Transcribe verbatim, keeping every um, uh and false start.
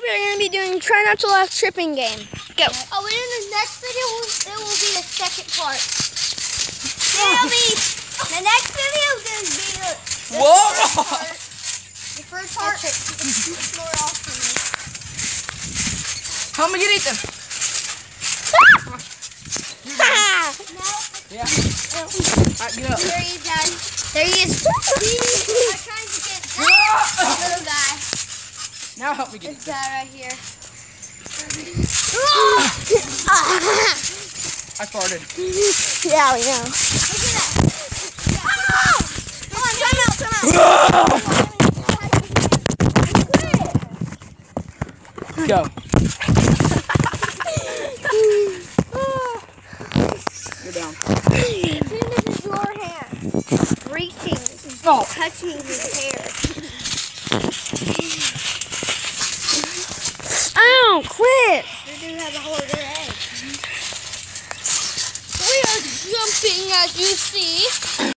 we're going to be doing try not to laugh tripping game. Go. Oh, and in the next video, it will be the second part. It'll be, the next video is going to be the, the Whoa! first part. The first part is more awesome. Help me get Ethan. Yeah. Alright, get up. There he is, Dad. There he is. I'm trying to get that little guy. Now help me get This Ethan. guy right here. I farted. Yeah, we know. Look at that. Come on, time out, time out. Go. You're down. This is your hand. Reaching, Oh. touching his hair. Ow, quit. You do have a hold her egg. We are jumping, as you see.